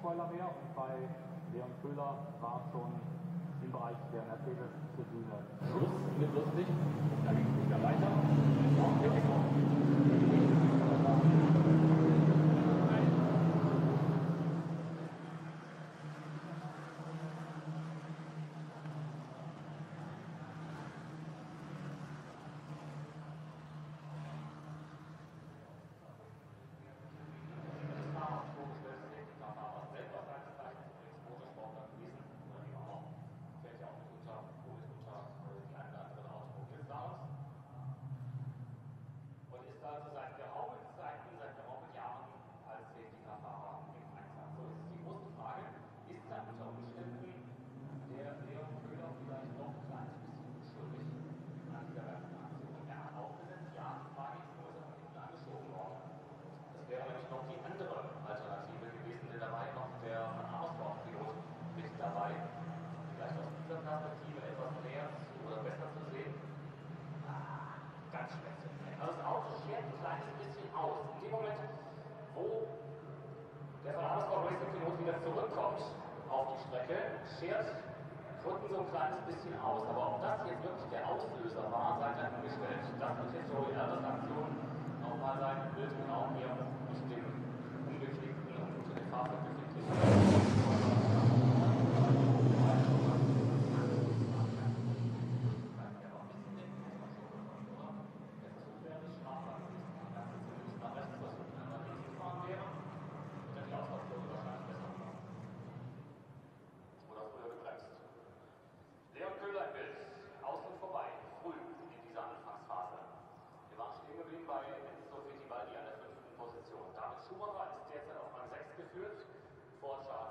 Spoiler mehr und bei Leon Köhler war es schon im Bereich der Mercedes-Tribüne. Schluss mit lustig, da ging es wieder weiter. Drücken so ein kleines bisschen aus, aber ob das jetzt wirklich der Auslöser war, sei dahingestellt. Das wird jetzt Joey Elders Aktion nochmal sein Bild und auch hier mit dem ungeklickten und unter dem Fahrzeug befindlichen. Geführt, Vorschau.